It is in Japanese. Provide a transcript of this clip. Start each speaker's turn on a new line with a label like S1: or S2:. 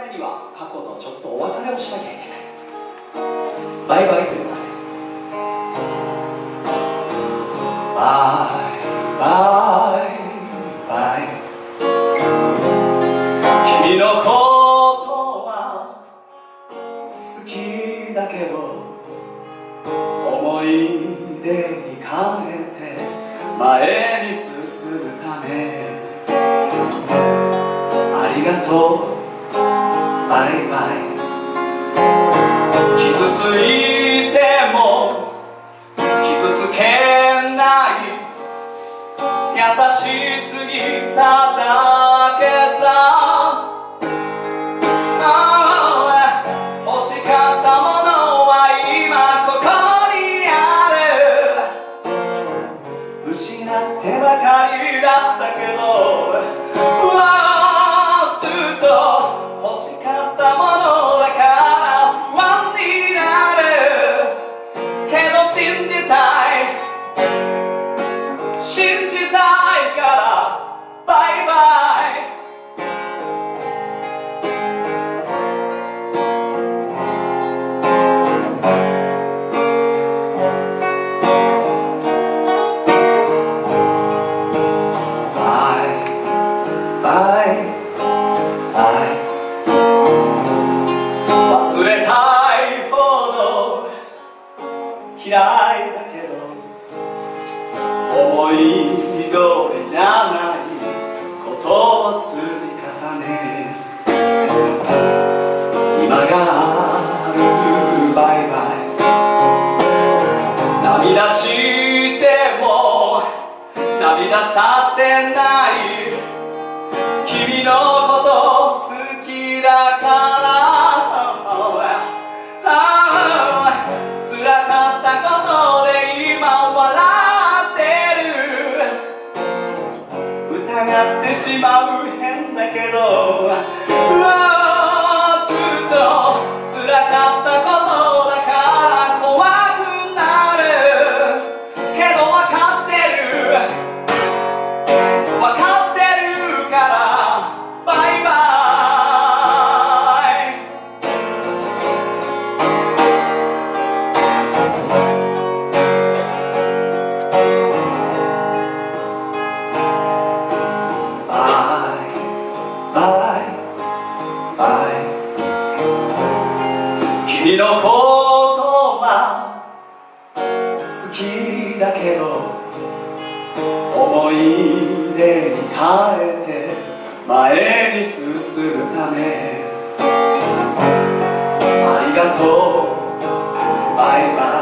S1: めには過去とちょっとお別れをしなきゃいけない。バイバイという歌です。バイバイバイ、君のことは好きだけど思い出に変えて前に進むため、ありがとうバイバイ。傷ついても傷つけない優しすぎただけさ。欲しかったものは今ここにある。失ってばかりだったけど、ずっと欲しかったものだから不安になるけど信じたい信じたいからバイバイ。忘れたいほど嫌いだけど思い通りじゃないことを積み重ね、今があるバイバイ。涙しても涙させない君のこと好きだから。辛かったことで今笑ってる。疑ってしまう変だけど、ずっと辛かったことだから怖くなるけど分かってる分かってるからバイバイ。君のことは好きだけど思い出に変えて前に進むため、ありがとうバイバイ。